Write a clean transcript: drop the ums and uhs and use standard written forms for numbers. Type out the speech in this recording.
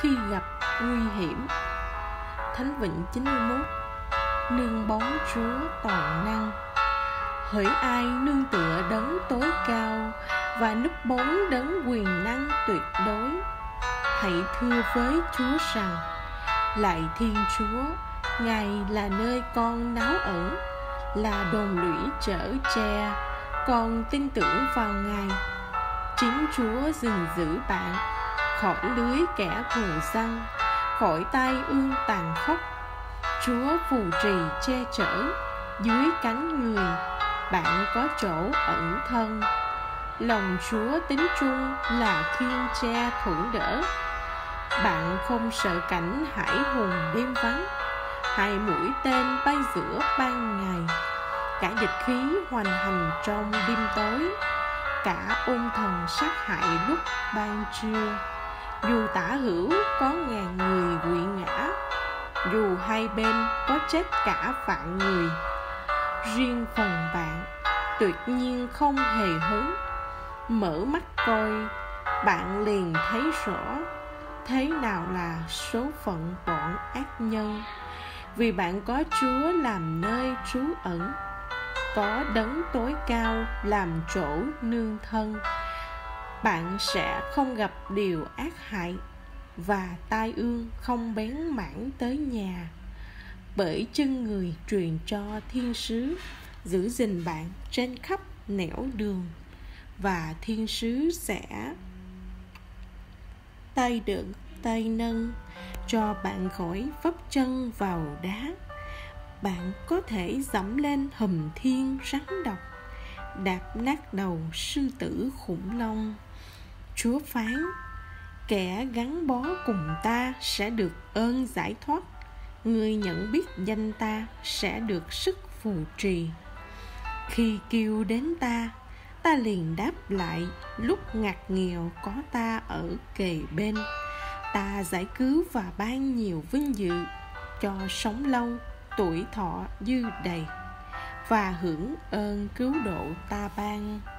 khi gặp nguy hiểm. Thánh Vịnh 91. Nương bóng Chúa toàn năng. Hỡi ai nương tựa đấng tối cao và núp bóng đấng quyền năng tuyệt đối, hãy thưa với Chúa rằng: lạy Thiên Chúa, Ngài là nơi con náu ẩn, là đồn lũy chở che, con tin tưởng vào Ngài. Chính Chúa gìn giữ bạn khỏi lưới kẻ thù săn, khỏi tai ương tàn khốc. Chúa phù trì che chở, dưới cánh người bạn có chỗ ẩn thân. Lòng Chúa tín trung là khiên che thuẫn đỡ, bạn không sợ cảnh hải hùng đêm vắng. Hai mũi tên bay giữa ban ngày, cả địch khí hoành hành trong đêm tối, cả ôn thần sát hại lúc ban trưa. Dù tả hữu có ngàn người quỵ ngã, dù hai bên có chết cả vạn người, riêng phần bạn tuyệt nhiên không hề hấn. Mở mắt coi, bạn liền thấy rõ thế nào là số phận bọn ác nhân. Vì bạn có Chúa làm nơi trú ẩn, có đấng tối cao làm chỗ nương thân, bạn sẽ không gặp điều ác hại, và tai ương không bén mảng tới nhà. Bởi chân người truyền cho thiên sứ giữ gìn bạn trên khắp nẻo đường, và thiên sứ sẽ tay đỡ tay nâng cho bạn khỏi vấp chân vào đá. Bạn có thể dẫm lên hùm thiên rắn độc, đạp nát đầu sư tử khủng long. Chúa phán: kẻ gắn bó cùng ta sẽ được ơn giải thoát, người nhận biết danh ta sẽ được sức phù trì. Khi kêu đến ta, ta liền đáp lại, lúc ngặt nghèo có ta ở kề bên. Ta giải cứu và ban nhiều vinh dự, cho sống lâu, tuổi thọ dư đầy, và hưởng ơn cứu độ ta ban.